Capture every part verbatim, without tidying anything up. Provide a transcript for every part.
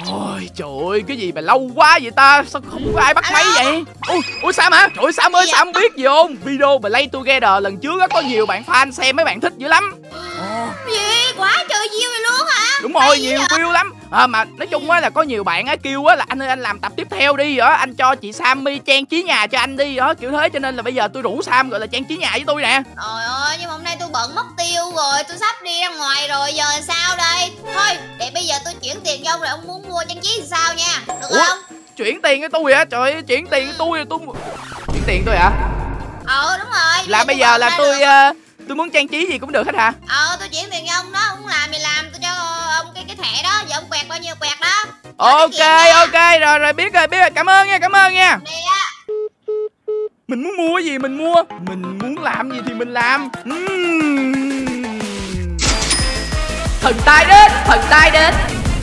Ôi trời ơi, cái gì mà lâu quá vậy ta? Sao không có ai bắt máy vậy? Ui, ui Sam hả? Trời ơi, Sam ơi, Sam biết gì không? Video Play Together lần trước á, có nhiều bạn fan xem, mấy bạn thích dữ lắm. Gì? Quá trời view vậy luôn hả? Đúng rồi, nhiều view lắm. À, mà nói chung á là có nhiều bạn á kêu á là anh ơi anh làm tập tiếp theo đi đó, anh cho chị Sammy trang trí nhà cho anh đi đó, kiểu thế, cho nên là bây giờ tôi rủ Sam gọi là trang trí nhà với tôi nè. Trời ơi, nhưng mà hôm nay tôi bận mất tiêu rồi, tôi sắp đi ra ngoài rồi, giờ sao đây? Thôi, để bây giờ tôi chuyển tiền cho ông rồi ông muốn mua trang trí thì sao nha, được Ủa? không? Chuyển tiền cho tôi hả? Trời ơi, chuyển tiền cho tôi tôi chuyển tiền tôi hả? Ờ đúng rồi. Là bây giờ là tôi uh, tôi muốn trang trí gì cũng được hết hả? Ờ tôi chuyển tiền cho ông đó, ông muốn làm thì làm, tôi cho ông cái cái thẻ đó, giờ ông quẹt bao nhiêu quẹt đó. Ok ok rồi rồi biết rồi biết rồi, cảm ơn nha, cảm ơn nha. Nè á. Mình muốn mua gì mình mua, mình muốn làm gì thì mình làm. uhm. Thần tài đến, thần tài đến.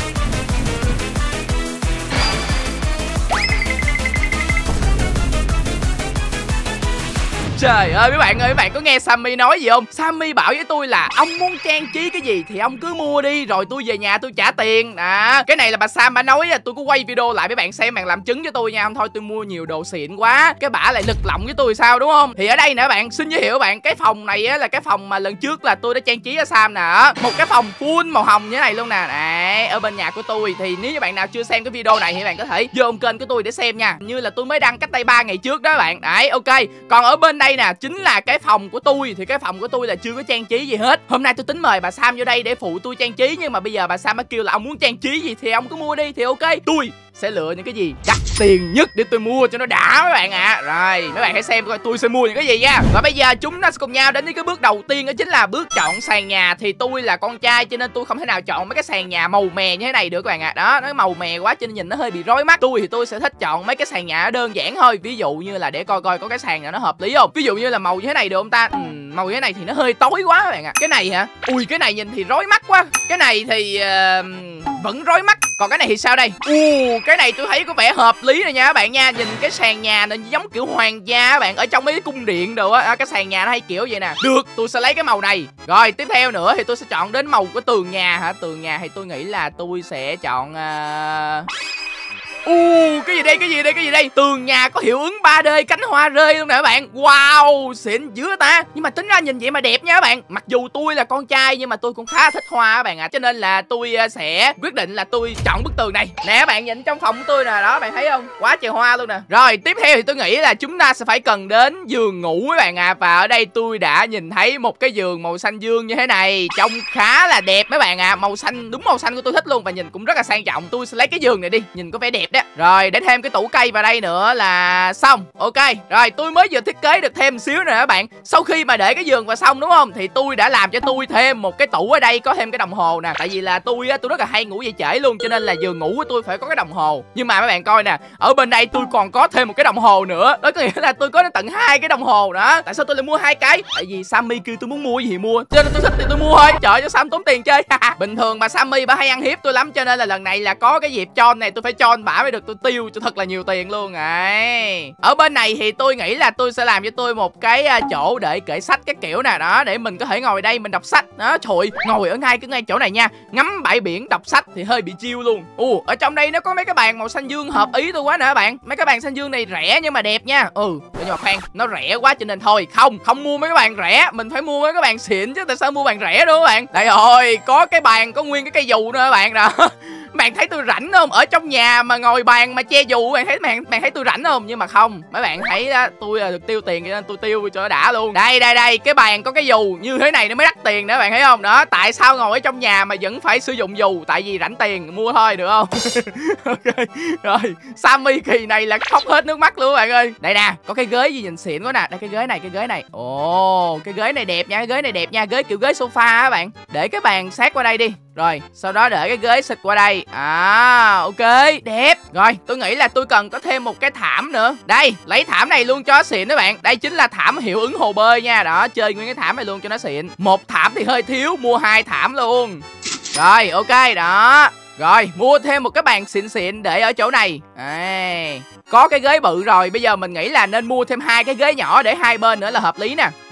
Trời ơi mấy bạn ơi, mấy bạn có nghe Sammy nói gì không? Sammy bảo với tôi là ông muốn trang trí cái gì thì ông cứ mua đi, rồi tôi về nhà tôi trả tiền. À, cái này là bà Sam bà nói, tôi có quay video lại mấy bạn xem, bạn làm chứng cho tôi nha. Không thôi tôi mua nhiều đồ xịn quá, cái bả lại nực lòng với tôi sao đúng không? Thì ở đây nè bạn, xin giới thiệu bạn, cái phòng này á là cái phòng mà lần trước là tôi đã trang trí cho Sam nè. Một cái phòng full màu hồng như thế này luôn nè. Đấy, ở bên nhà của tôi. Thì nếu như bạn nào chưa xem cái video này thì bạn có thể vô kênh của tôi để xem nha. Như là tôi mới đăng cách đây ba ngày trước đó bạn. Đấy, ok. Còn ở bên đây nè chính là cái phòng của tôi. Thì cái phòng của tôi là chưa có trang trí gì hết. Hôm nay tôi tính mời bà Sam vô đây để phụ tôi trang trí, nhưng mà bây giờ bà Sam mới kêu là ông muốn trang trí gì thì ông cứ mua đi. Thì ok, tôi sẽ lựa những cái gì đắt tiền nhất để tôi mua cho nó đã mấy bạn ạ. À. Rồi mấy bạn hãy xem coi tôi sẽ mua những cái gì nha. Và bây giờ chúng ta sẽ cùng nhau đến với cái bước đầu tiên, đó chính là bước chọn sàn nhà. Thì tôi là con trai cho nên tôi không thể nào chọn mấy cái sàn nhà màu mè như thế này được các bạn ạ. À. Đó, nó màu mè quá cho nên nhìn nó hơi bị rối mắt. Tôi thì tôi sẽ thích chọn mấy cái sàn nhà đơn giản thôi. Ví dụ như là để coi coi có cái sàn nào nó hợp lý không. Ví dụ như là màu như thế này được không ta? Ừ, màu như thế này thì nó hơi tối quá các bạn ạ. À. Cái này hả? Ui cái này nhìn thì rối mắt quá. Cái này thì uh, vẫn rối mắt. Còn cái này thì sao đây? U, cái này tôi thấy có vẻ hợp lý rồi nha các bạn nha. Nhìn cái sàn nhà nó giống kiểu hoàng gia các bạn, ở trong mấy cái cung điện đồ á. Cái sàn nhà nó hay kiểu vậy nè. Được, tôi sẽ lấy cái màu này. Rồi tiếp theo nữa thì tôi sẽ chọn đến màu của tường nhà hả? Tường nhà thì tôi nghĩ là tôi sẽ chọn uh... U, uh, cái gì đây, cái gì đây, cái gì đây? Tường nhà có hiệu ứng ba D cánh hoa rơi luôn nè các bạn. Wow, xịn dữ ta. Nhưng mà tính ra nhìn vậy mà đẹp nha các bạn. Mặc dù tôi là con trai nhưng mà tôi cũng khá thích hoa các bạn ạ. À. Cho nên là tôi sẽ quyết định là tôi chọn bức tường này. Nè các bạn nhìn trong phòng của tôi nè, đó bạn thấy không? Quá trời hoa luôn nè. Rồi, tiếp theo thì tôi nghĩ là chúng ta sẽ phải cần đến giường ngủ các bạn ạ. À. Và ở đây tôi đã nhìn thấy một cái giường màu xanh dương như thế này, trông khá là đẹp mấy bạn ạ. À. Màu xanh, đúng màu xanh của tôi thích luôn và nhìn cũng rất là sang trọng. Tôi sẽ lấy cái giường này đi, nhìn có vẻ đẹp đó. Rồi để thêm cái tủ cây vào đây nữa là xong. Ok. Rồi tôi mới vừa thiết kế được thêm xíu nữa các bạn. Sau khi mà để cái giường vào xong đúng không, thì tôi đã làm cho tôi thêm một cái tủ ở đây, có thêm cái đồng hồ nè. Tại vì là tôi á, tôi rất là hay ngủ dậy trễ luôn, cho nên là giường ngủ của tôi phải có cái đồng hồ. Nhưng mà các bạn coi nè, ở bên đây tôi còn có thêm một cái đồng hồ nữa. Đó có nghĩa là tôi có đến tận hai cái đồng hồ đó. Tại sao tôi lại mua hai cái? Tại vì Sammy kêu tôi muốn mua gì thì mua, cho nên tôi thích thì tôi mua thôi. Trời ơi, cho Sam tốn tiền chơi. Bình thường bà Sammy bà hay ăn hiếp tôi lắm, cho nên là lần này là có cái dịp cho này tôi phải cho bả mới được, tôi tiêu cho thật là nhiều tiền luôn ấy. Ở bên này thì tôi nghĩ là tôi sẽ làm cho tôi một cái chỗ để kệ sách cái kiểu nè, đó để mình có thể ngồi đây mình đọc sách đó. Trời, ngồi ở ngay cái ngay chỗ này nha, ngắm bãi biển đọc sách thì hơi bị chill luôn. Ồ, ở trong đây nó có mấy cái bàn màu xanh dương hợp ý tôi quá nè các bạn. Mấy cái bàn xanh dương này rẻ nhưng mà đẹp nha. Ừ, nhưng mà khoan, nó rẻ quá cho nên thôi không không mua mấy cái bàn rẻ, mình phải mua mấy cái bàn xịn chứ. Tại sao mua bàn rẻ đúng không các bạn? Đây rồi, có cái bàn có nguyên cái cây dù nữa các bạn đó. Bạn thấy tôi rảnh không? Ở trong nhà mà ngồi bàn mà che dù, bạn thấy bạn bạn thấy tôi rảnh không? Nhưng mà không, mấy bạn thấy đó, tôi là được tiêu tiền cho nên tôi tiêu cho nó đã luôn. Đây đây đây, cái bàn có cái dù như thế này nó mới đắt tiền nữa, bạn thấy không? Đó, tại sao ngồi ở trong nhà mà vẫn phải sử dụng dù? Tại vì rảnh tiền, mua thôi được không? Ok. Rồi, Sammy kỳ này là khóc hết nước mắt luôn các bạn ơi. Đây nè, có cái ghế gì nhìn xịn quá nè. Đây cái ghế này, cái ghế này. Ồ, cái ghế này đẹp nha, cái ghế này đẹp nha, ghế kiểu ghế sofa á bạn. Để cái bàn sát qua đây đi. Rồi, sau đó để cái ghế xịt qua đây. À, ok, đẹp. Rồi, tôi nghĩ là tôi cần có thêm một cái thảm nữa. Đây, lấy thảm này luôn cho nó xịn các bạn. Đây chính là thảm hiệu ứng hồ bơi nha. Đó, chơi nguyên cái thảm này luôn cho nó xịn. Một thảm thì hơi thiếu, mua hai thảm luôn. Rồi, ok, đó. Rồi, mua thêm một cái bàn xịn xịn để ở chỗ này. Đây. Có cái ghế bự rồi, bây giờ mình nghĩ là nên mua thêm hai cái ghế nhỏ để hai bên nữa là hợp lý nè.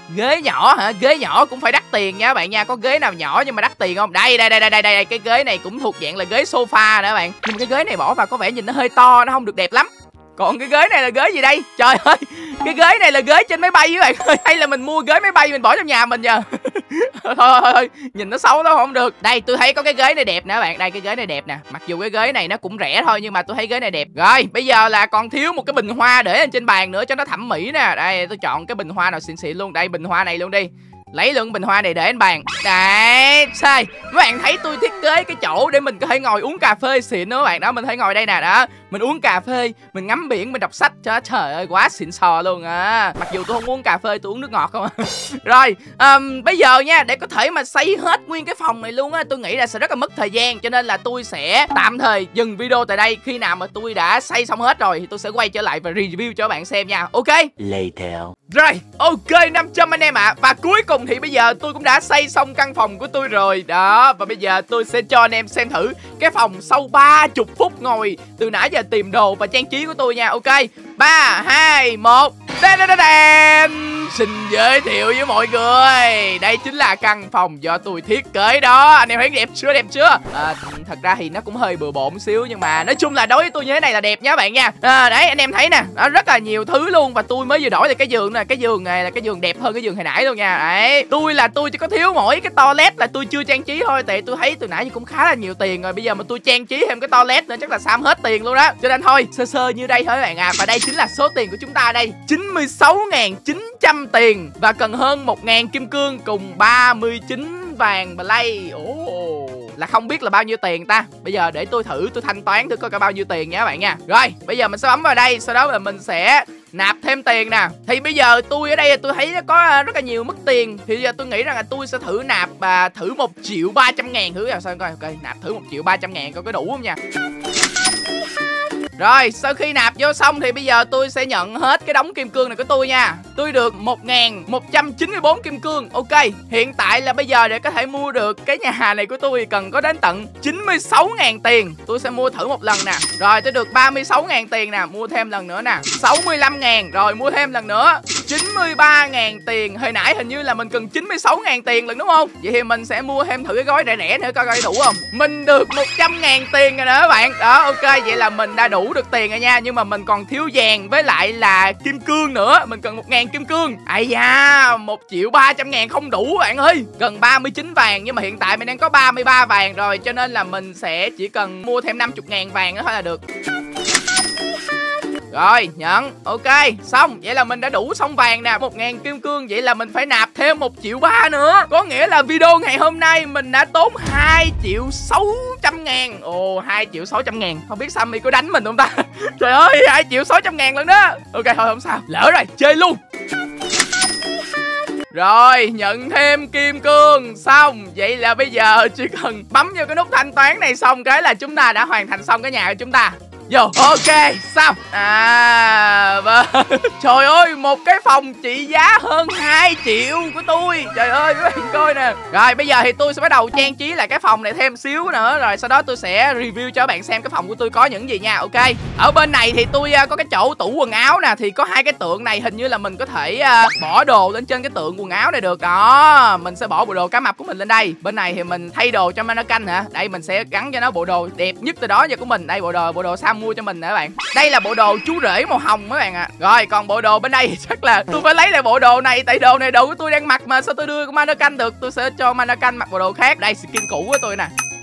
Ghế nhỏ hả? Ghế nhỏ cũng phải đắt tiền nha các bạn nha. Có ghế nào nhỏ nhưng mà đắt tiền không? Đây đây đây đây đây đây, cái ghế này cũng thuộc dạng là ghế sofa nè các bạn. Nhưng mà cái ghế này bỏ vào có vẻ nhìn nó hơi to, nó không được đẹp lắm. Còn cái ghế này là ghế gì đây? Trời ơi, cái ghế này là ghế trên máy bay các bạn ơi. Hay là mình mua ghế máy bay mình bỏ trong nhà mình giờ. thôi, thôi thôi thôi, nhìn nó xấu nó không được. Đây tôi thấy có cái ghế này đẹp nè các bạn. Đây cái ghế này đẹp nè. Mặc dù cái ghế này nó cũng rẻ thôi nhưng mà tôi thấy ghế này đẹp. Rồi, bây giờ là còn thiếu một cái bình hoa để lên trên bàn nữa cho nó thẩm mỹ nè. Đây tôi chọn cái bình hoa nào xịn xịn luôn. Đây bình hoa này luôn đi. Lấy lượng bình hoa này để lên bàn. Đấy, sai. Các bạn thấy tôi thiết kế cái chỗ để mình có thể ngồi uống cà phê xịn đó các bạn. Đó, mình thấy ngồi đây nè, đó. Mình uống cà phê, mình ngắm biển, mình đọc sách. Trời, trời ơi, quá xịn sò luôn à. Mặc dù tôi không uống cà phê, tôi uống nước ngọt không à. Rồi, um, bây giờ nha, để có thể mà xây hết nguyên cái phòng này luôn á, tôi nghĩ là sẽ rất là mất thời gian. Cho nên là tôi sẽ tạm thời dừng video tại đây. Khi nào mà tôi đã xây xong hết rồi thì tôi sẽ quay trở lại và review cho các bạn xem nha. Ok? Later. Rồi, ok năm trăm anh em ạ. à. Và cuối cùng thì bây giờ tôi cũng đã xây xong căn phòng của tôi rồi. Đó, và bây giờ tôi sẽ cho anh em xem thử cái phòng sau ba mươi phút ngồi từ nãy giờ tìm đồ và trang trí của tôi nha. Ok, ba, hai, một. Đen, đen, đen. Xin giới thiệu với mọi người, đây chính là căn phòng do tôi thiết kế đó. Anh em thấy đẹp chưa, đẹp chưa? À, thật ra thì nó cũng hơi bừa bộn xíu, nhưng mà nói chung là đối với tôi như thế này là đẹp nha các bạn nha. À, đấy anh em thấy nè, nó rất là nhiều thứ luôn. Và tôi mới vừa đổi lại cái giường nè. Cái giường này là cái giường đẹp hơn cái giường hồi nãy luôn nha. Đấy, tôi là tôi chỉ có thiếu mỗi cái toilet là tôi chưa trang trí thôi. Tại tôi thấy từ nãy cũng khá là nhiều tiền rồi. Bây giờ mà tôi trang trí thêm cái toilet nữa chắc là xăm hết tiền luôn đó. Cho nên thôi, sơ sơ như đây thôi các bạn à. Và đây chính là số tiền của chúng ta đây, chín mươi sáu nghìn chín trăm tiền. Và cần hơn một nghìn kim cương cùng ba mươi chín vàng play. Ồ, là không biết là bao nhiêu tiền ta. Bây giờ để tôi thử tôi thanh toán thử coi có bao nhiêu tiền nha các bạn nha. Rồi, bây giờ mình sẽ bấm vào đây. Sau đó là mình sẽ nạp thêm tiền nè. Thì bây giờ tôi ở đây tôi thấy nó có rất là nhiều mất tiền. Thì bây giờ tôi nghĩ rằng là tôi sẽ thử nạp à, thử một triệu ba trăm ngàn thử nào sao coi. Ok, nạp thử một triệu ba trăm ngàn coi có đủ không nha. Rồi, sau khi nạp vô xong thì bây giờ tôi sẽ nhận hết cái đống kim cương này của tôi nha. Tôi được một nghìn một trăm chín mươi bốn kim cương. Ok, hiện tại là bây giờ để có thể mua được cái nhà này của tôi cần có đến tận chín mươi sáu nghìn tiền. Tôi sẽ mua thử một lần nè. Rồi, tôi được ba mươi sáu nghìn tiền nè. Mua thêm lần nữa nè. sáu mươi lăm nghìn. Rồi, mua thêm lần nữa. chín mươi ba nghìn tiền. Hồi nãy hình như là mình cần chín mươi sáu nghìn tiền lần đúng không? Vậy thì mình sẽ mua thêm thử cái gói rẻ rẻ nữa coi coi đủ không. Mình được một trăm nghìn tiền rồi nè các bạn. Đó, ok, vậy là mình đã đủ được tiền rồi nha. Nhưng mà mình còn thiếu vàng với lại là kim cương nữa. Mình cần một nghìn kim cương. Ây da, một triệu ba trăm ngàn không đủ bạn ơi. Cần ba mươi chín vàng. Nhưng mà hiện tại mình đang có ba mươi ba vàng rồi. Cho nên là mình sẽ chỉ cần mua thêm năm mươi ngàn vàng nữa thôi là được. Rồi, nhận. Ok, xong. Vậy là mình đã đủ xong vàng nè. Một ngàn kim cương. Vậy là mình phải nạp thêm một triệu ba nữa. Có nghĩa là video ngày hôm nay mình đã tốn hai triệu sáu trăm ngàn. Ồ, hai triệu sáu trăm ngàn. Không biết Sammy có đánh mình không ta? Trời ơi, hai triệu sáu trăm ngàn lần đó. Ok, thôi không sao. Lỡ rồi, chơi luôn. Rồi, nhận thêm kim cương. Xong. Vậy là bây giờ chỉ cần bấm vô cái nút thanh toán này xong cái là chúng ta đã hoàn thành xong cái nhà của chúng ta. Vô, ok, xong. À, vâng. Trời ơi, một cái phòng trị giá hơn hai triệu của tôi. Trời ơi, các bạn coi nè. Rồi, bây giờ thì tôi sẽ bắt đầu trang trí lại cái phòng này thêm xíu nữa. Rồi sau đó tôi sẽ review cho các bạn xem cái phòng của tôi có những gì nha, ok. Ở bên này thì tôi có cái chỗ tủ quần áo nè. Thì có hai cái tượng này, hình như là mình có thể uh, bỏ đồ lên trên cái tượng quần áo này được. Đó, mình sẽ bỏ bộ đồ cá mập của mình lên đây. Bên này thì mình thay đồ cho mannequin hả. Đây, mình sẽ gắn cho nó bộ đồ đẹp nhất từ đó giờ của mình. Đây, bộ đồ, bộ đồ Sam mua cho mình nè các bạn. Đây là bộ đồ chú rể màu hồng các bạn ạ. À. Rồi còn bộ đồ bên đây thì chắc là tôi phải lấy lại bộ đồ này. Tại đồ này đồ của tôi đang mặc mà sao tôi đưa con mannequin được. Tôi sẽ cho mannequin mặc bộ đồ khác. Đây skin cũ của tôi nè.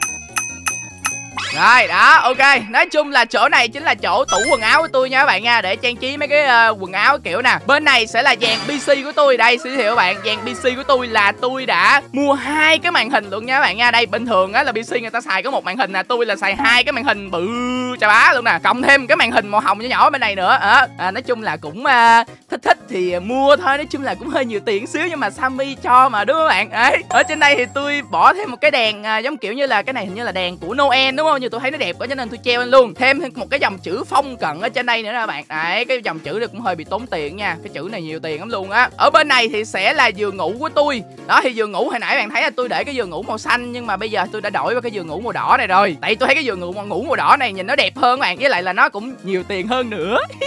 Rồi đó, ok. Nói chung là chỗ này chính là chỗ tủ quần áo của tôi nha các bạn nha. Để trang trí mấy cái uh, quần áo kiểu nè. Bên này sẽ là dàn pê xê của tôi. Đây sẽ giới thiệu các bạn, dàn pê xê của tôi là tôi đã mua hai cái màn hình luôn nha các bạn nha. Đây bình thường á là pê xê người ta xài có một màn hình nè. Tôi là xài hai cái màn hình bự chà bá luôn nè. Cộng thêm cái màn hình màu hồng nhỏ nhỏ bên này nữa. À, à, nói chung là cũng uh, thích thích thì mua thôi. Nói chung là cũng hơi nhiều tiền xíu nhưng mà Sammy cho mà đúng không các bạn. Đấy. Ở trên đây thì tôi bỏ thêm một cái đèn uh, giống kiểu như là cái này hình như là đèn của Noel đúng không? Như tôi thấy nó đẹp quá cho nên tôi treo lên luôn. Thêm một cái dòng chữ phong cận ở trên đây nữa các bạn. Đấy, cái dòng chữ này cũng hơi bị tốn tiền nha. Cái chữ này nhiều tiền lắm luôn á. Ở bên này thì sẽ là giường ngủ của tôi. Đó thì giường ngủ hồi nãy bạn thấy là tôi để cái giường ngủ màu xanh nhưng mà bây giờ tôi đã đổi qua cái giường ngủ màu đỏ này rồi. Tại tôi thấy cái giường ngủ màu ngủ màu đỏ này nhìn nó đẹp hơn các bạn, với lại là nó cũng nhiều tiền hơn nữa.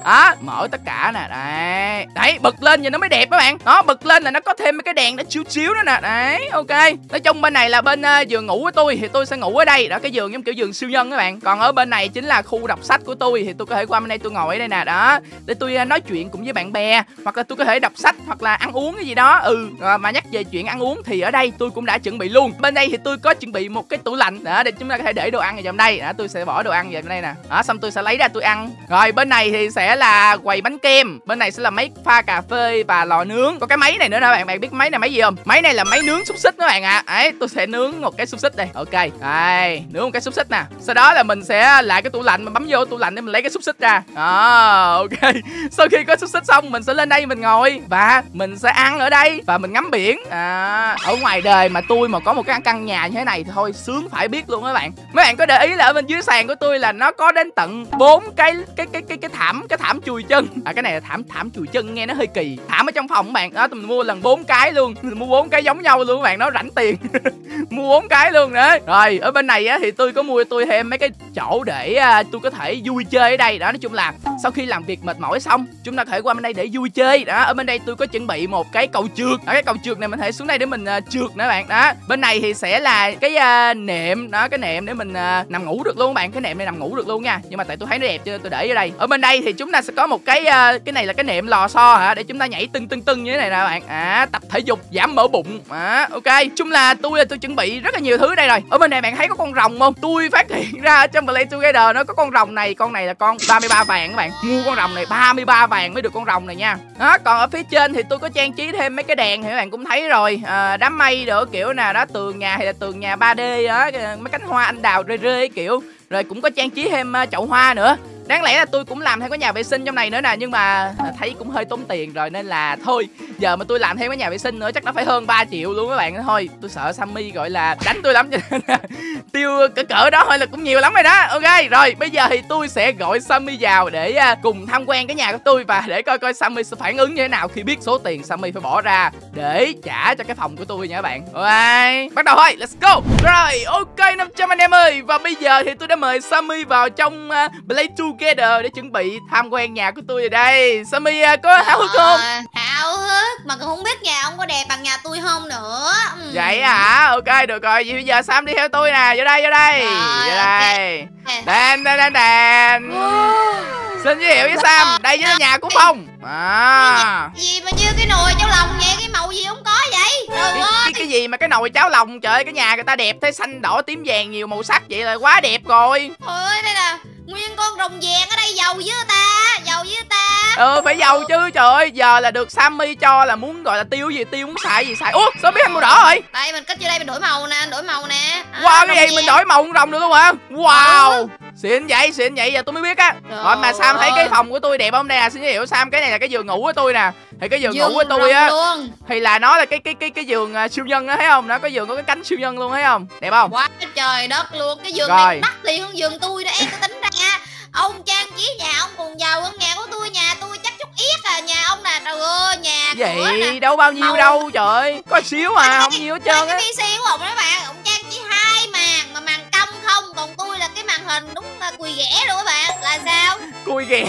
Đó, mở tất cả nè. Đấy. Đấy, bật lên nhìn nó mới đẹp các bạn. Đó, bật lên là nó có thêm mấy cái đèn nó chiếu chiếu đó nè. Đấy, ok. Nói chung bên này là bên uh, giường ngủ của tôi thì tôi sẽ ngủ ở đây. Đó, cái giường giống kiểu giường siêu nhân các bạn. Còn ở bên này chính là khu đọc sách của tôi thì tôi có thể qua bên đây tôi ngồi ở đây nè. Đó, để tôi uh, nói chuyện cùng với bạn bè, hoặc là tôi có thể đọc sách hoặc là ăn uống cái gì đó. Ừ, à, mà nhắc về chuyện ăn uống thì ở đây tôi cũng đã chuẩn bị luôn. Bên đây thì tôi có chuẩn bị một cái tủ lạnh đó, để chúng ta có thể để đồ ăn vào trong đây. Đó, tôi sẽ bỏ đồ ăn vào trong đây nè. Đó, xong tôi sẽ lấy ra tôi ăn. Rồi bên này thì sẽ là quầy bánh kem, bên này sẽ là máy pha cà phê và lò nướng. Có cái máy này nữa nè bạn, bạn biết máy này máy gì không? Máy này là máy nướng xúc xích các bạn ạ. À. Đấy, tôi sẽ nướng một cái xúc xích đây. Ok, đây, nướng một cái xúc xích nè. Sau đó là mình sẽ lại cái tủ lạnh, mình bấm vô tủ lạnh để mình lấy cái xúc xích ra. Đó, ok. Sau khi có xúc xích xong mình sẽ lên đây mình ngồi và mình sẽ ăn ở đây và mình ngắm biển. À, ở ngoài đời mà tôi mà có một cái căn nhà như thế này thì thôi sướng phải biết luôn các bạn. Mấy bạn có để ý là ở bên dưới sàn của tôi là nó có đến tận bốn cái cái cái cái cái thảm cái thảm chùi chân. À, cái này là thảm thảm chùi chân nghe nó hơi kỳ. Thảm ở trong phòng các bạn. Đó, mình mua lần bốn cái luôn. Mình mua bốn cái giống nhau luôn các bạn, nó rảnh tiền. Mua bốn cái luôn đấy. Rồi, ở bên này á thì tôi có mua tôi thêm mấy cái chỗ để uh, tôi có thể vui chơi ở đây. Đó, nói chung là sau khi làm việc mệt mỏi xong, chúng ta có thể qua bên đây để vui chơi. Đó, ở bên đây tôi có chuẩn bị một cái cầu trượt. Đó, cái cầu trượt này mình có thể xuống đây để mình uh, trượt nữa bạn. Đó, bên này thì sẽ là cái uh, nệm. Đó, cái nệm để mình uh, nằm ngủ được luôn các bạn. Cái nệm này nằm ngủ được luôn nha. Nhưng mà tại tôi thấy nó đẹp cho nên tôi để ở đây. Ở bên đây thì chúng ta sẽ có một cái uh, cái này là cái nệm lò xo hả, để chúng ta nhảy tưng tưng tưng như thế này nè bạn. À, tập thể dục giảm mỡ bụng. À, ok. Chung là tôi là tôi chuẩn bị rất là nhiều thứ đây rồi. Ở bên này bạn thấy có con rồng không? Tôi phát hiện ra ở trong Play Together nó có con rồng này, con này là con ba mươi ba vàng các bạn. Mua con rồng này ba mươi ba vàng mới được con rồng này nha. Đó, còn ở phía trên thì tôi có trang trí thêm mấy cái đèn thì các bạn cũng thấy rồi. À, đám mây đồ kiểu nè, đó, tường nhà thì là tường nhà ba D đó, mấy cánh hoa anh đào rơi rơi kiểu. Rồi cũng có trang trí thêm uh, chậu hoa nữa. Đáng lẽ là tôi cũng làm thêm cái nhà vệ sinh trong này nữa nè, nhưng mà thấy cũng hơi tốn tiền rồi nên là thôi, giờ mà tôi làm thêm cái nhà vệ sinh nữa chắc nó phải hơn ba triệu luôn các bạn. Thôi tôi sợ Sammy gọi là đánh tôi lắm cho nên tiêu cỡ cỡ đó thôi là cũng nhiều lắm rồi đó. Ok, rồi bây giờ thì tôi sẽ gọi Sammy vào để uh, cùng tham quan cái nhà của tôi và để coi coi Sammy sẽ phản ứng như thế nào khi biết số tiền Sammy phải bỏ ra để trả cho cái phòng của tôi nha các bạn. Ok, bắt đầu thôi, let's go. Rồi, ok năm trăm anh em ơi, và bây giờ thì tôi đã mời Sammy vào trong uh, Play Together để chuẩn bị tham quan nhà của tôi rồi đây. Sammy uh, có háo hức không? Háo hức, mà còn không biết nhà ông có đẹp bằng nhà tôi không nữa. Ừ. Vậy hả? Ok, được rồi, vậy bây giờ Sam đi theo tôi nè, vô đây, vô đây. Rồi, vô đây. Đàn, đàn, đàn, đàn. Xin giới thiệu với Sam, đây chính là nhà của Phong. À. Gì mà như cái nồi cháo lòng vậy, cái màu gì không có vậy? Trời cái, ơi. Cái, cái gì mà cái nồi cháo lòng, trời ơi, cái nhà người ta đẹp thế, xanh đỏ tím vàng nhiều màu sắc vậy là quá đẹp rồi. Ôi, đây là nguyên con rồng vàng ở đây, giàu với ta, giàu với ta. Ừ, phải giàu chứ, trời ơi, giờ là được Sammy cho là muốn gọi là tiêu gì tiêu, muốn xài gì xài. Ủa, sao biết anh màu đỏ rồi? Đây mình cất vô đây mình đổi màu nè, đổi màu nè. À, wow, cái gì mình đổi màu con rồng được luôn hả? Wow. Ừ. Xịn vậy, xịn vậy, giờ tôi mới biết á. Rồi mà Sam thấy cái phòng của tôi đẹp không? Đây là xin giới thiệu Sam, cái này là cái giường ngủ của tôi nè. Thì cái giường, giường ngủ của tôi á thì là nó là cái cái cái cái giường uh, siêu nhân á, thấy không? Nó có giường có cái cánh siêu nhân luôn, thấy không? Đẹp không? Quá trời đất luôn, cái giường rồi. Này đắt tiền hơn giường tôi đó em, tôi tính ra nha. Ông trang trí nhà ông còn giàu hơn nhà của tôi, nhà tôi chắc chút ít à, nhà ông nè, trời ơi, nhà vậy đâu bao nhiêu màu... đâu, trời ơi, có xíu à, không nhiều hết trơn á. Cái pê xê của ông đó bạn, ông trang trí hai màn mà màn cong không, còn tôi là cái màn hình đúng là cùi ghẻ luôn các bạn, là sao? Cùi ghẻ.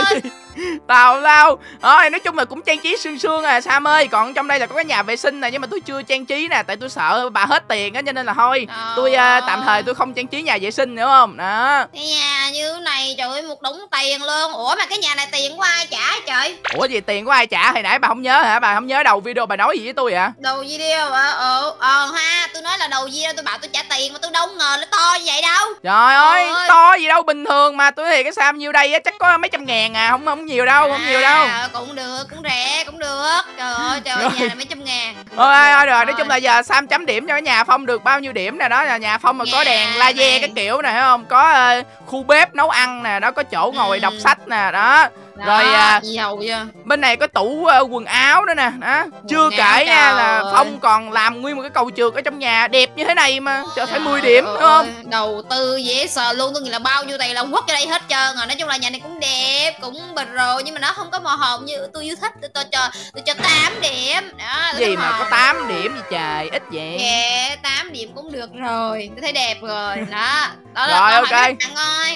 Tào lao. Rồi nói chung là cũng trang trí sương sương à Sam ơi. Còn trong đây là có cái nhà vệ sinh này, nhưng mà tôi chưa trang trí nè, tại tôi sợ bà hết tiền á, cho nên là thôi à. Tôi uh, tạm thời tôi không trang trí nhà vệ sinh nữa không. Đó. Cái nhà như thế này trời ơi, một đống tiền luôn. Ủa mà cái nhà này tiền của ai trả trời? Ủa gì tiền của ai trả? Hồi nãy bà không nhớ hả? Bà không nhớ đầu video bà nói gì với tôi hả? Đầu video hả? Ờ ờ ha, tôi nói là đầu video tôi bảo tôi trả tiền mà tôi đâu ngờ nó to như vậy đâu. Trời ơi, ơi, to gì đâu, bình thường mà. Tôi thì cái Sam nhiêu đây á chắc có mấy trăm ngàn à, không không nhiều đâu, không à, nhiều đâu. Cũng được, cũng rẻ, cũng được. Trời ơi, trời ơi, nhà này mấy trăm ngàn. Thôi thôi rồi, nói chung là giờ Sam chấm điểm cho cái nhà Phong được bao nhiêu điểm nè. Đó là nhà Phong mà có đèn laser cái kiểu này, thấy không? Có uh, khu bếp nấu ăn nè, đó có chỗ ngồi ừ. đọc sách nè, đó. Đó, rồi à, giàu chưa? Bên này có tủ uh, quần áo nữa nè, đó. Quần chưa kể nha là Phong còn làm nguyên một cái cầu trượt ở trong nhà đẹp như thế này mà trời, phải mười điểm đúng không? Đầu tư dễ sợ luôn, tôi nghĩ là bao nhiêu tiền là quất ở đây hết trơn rồi. Nói chung là nhà này cũng đẹp, cũng bịch rồi, nhưng mà nó không có màu hồng như tôi yêu thích. Tôi, tôi cho tôi cho tám điểm. Đó, gì mà hồng. Có tám điểm gì trời, ít vậy. Yeah, tám điểm cũng được rồi. Tôi thấy đẹp rồi. Đó. Đó rồi là ok. Bạn ơi, đó,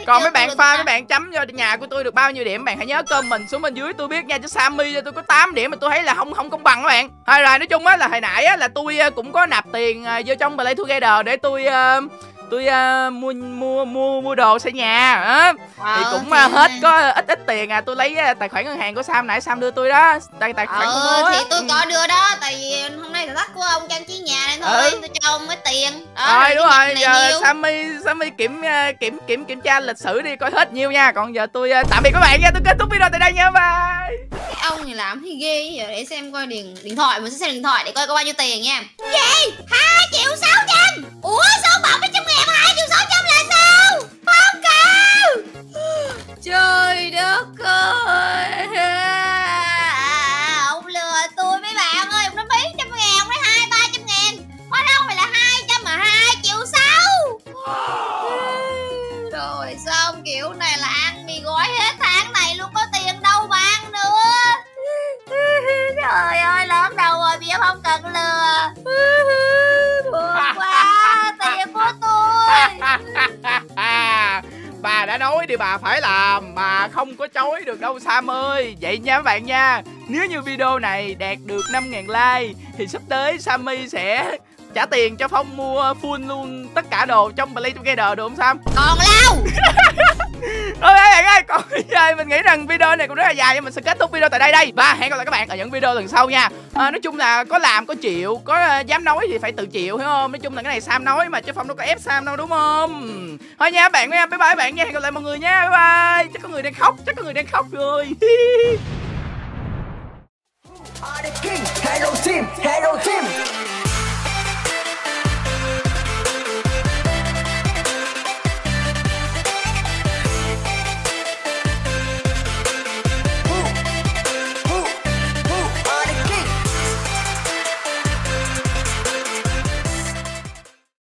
Còn mấy bạn fan, mấy bạn chấm cho nhà của tôi được bao nhiêu điểm, bạn hãy nhớ comment xuống bên dưới tôi biết nha, chứ Sammy cho tôi có tám điểm mà tôi thấy là không không công bằng các bạn. Thôi rồi, nói chung á là hồi nãy á là tôi cũng có nạp tiền vô trong Play Together để tôi uh, tôi uh, mua mua mua mua đồ xây nhà á. Ờ, thì cũng thì... hết có ít ít tiền à, tôi lấy tài khoản ngân hàng của Sam nãy Sam đưa tôi đó, tài tài khoản ờ, của mua thì tôi ừ. có đưa đó, tại vì hôm nay là tắt của ông trang trí nhà nên thôi, ừ. tôi cho ông mấy tiền. Đó, rồi đúng rồi, giờ Sammy Sammy kiểm kiểm kiểm kiểm tra lịch sử đi coi hết nhiêu nha. Còn giờ tôi tạm biệt các bạn nha, tôi kết thúc video tại đây nha, bye. Cái ông này làm thì ghê giờ, để xem coi điện điện thoại, mình sẽ xem điện thoại để coi có bao nhiêu tiền nha. Gì? hai triệu sáu trăm. Ủa sao bảo mấy trăm ngàn hai triệu sáu trăm là sao? Không cao. Trời đất ơi. À, ông lừa tôi mấy bạn ơi, ông nói mấy trăm ngàn, ông nói hai ba trăm ngàn. Hóa đâu phải là hai trăm mà hai triệu sáu. Rồi xong kiểu này là ăn mì gói hết tháng này luôn, có tiền đâu mà ăn nữa. Trời ơi lớn đầu rồi bây giờ không cần lừa. Buồn quá, tiền của tôi. Bà đã nói thì bà phải làm, bà không có chối được đâu Sam ơi. Vậy nha các bạn nha, nếu như video này đạt được năm ngàn like thì sắp tới Sammy sẽ trả tiền cho Phong mua full luôn tất cả đồ trong Play Together được không Sam? Còn lâu. Ok bạn ơi, còn bây mình nghĩ rằng video này cũng rất là dài nhưng mình sẽ kết thúc video tại đây đây. Và hẹn gặp lại các bạn ở những video lần sau nha. À, nói chung là có làm có chịu, có uh, dám nói thì phải tự chịu hiểu không? Nói chung là cái này Sam nói mà chứ Phong đâu có ép Sam đâu đúng không? Thôi nha bạn, bye bye các bạn nha, hẹn gặp lại mọi người nha, bye bye. Chắc có người đang khóc, chắc có người đang khóc rồi. Hello team, hello team.